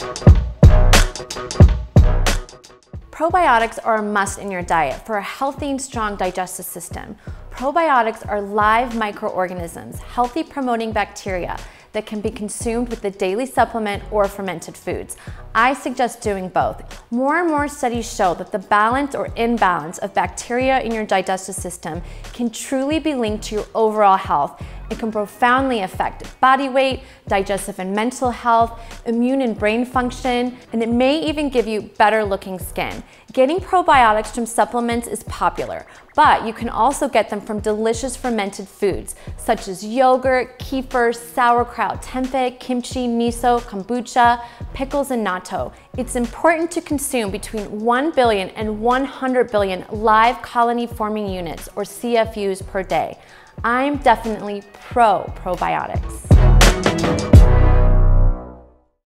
Probiotics are a must in your diet for a healthy and strong digestive system. Probiotics are live microorganisms, healthy promoting bacteria that can be consumed with a daily supplement or fermented foods. I suggest doing both. More and more studies show that the balance or imbalance of bacteria in your digestive system can truly be linked to your overall health. It can profoundly affect body weight, digestive and mental health, immune and brain function, and it may even give you better looking skin. Getting probiotics from supplements is popular, but you can also get them from delicious fermented foods such as yogurt, kefir, sauerkraut, tempeh, kimchi, miso, kombucha, pickles, and natto. It's important to consume between 1 billion and 100 billion live colony forming units or CFUs per day. I'm definitely pro probiotics.